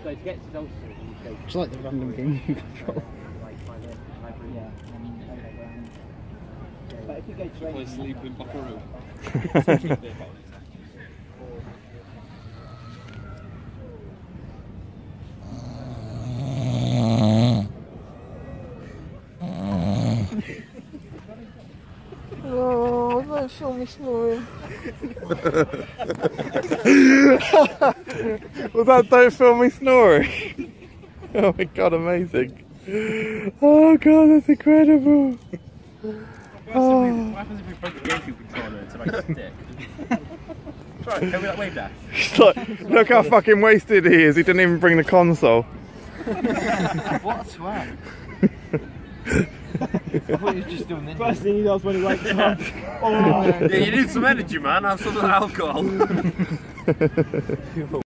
So to get to those two, It's like the random game you control. Yeah. But if you go to Play sleep in Buckaroo. Oh, don't film me snoring. Was that don't film me snoring? Oh my god, amazing. Oh god, that's incredible. What happens if we break the GameCube controller to like a stick? Try it, can we like wave dash? Look how fucking wasted he is, he didn't even bring the console. What a swag. I thought he was just doing this. First thing he does when he wakes up. Yeah, you need some energy, man. Have some alcohol.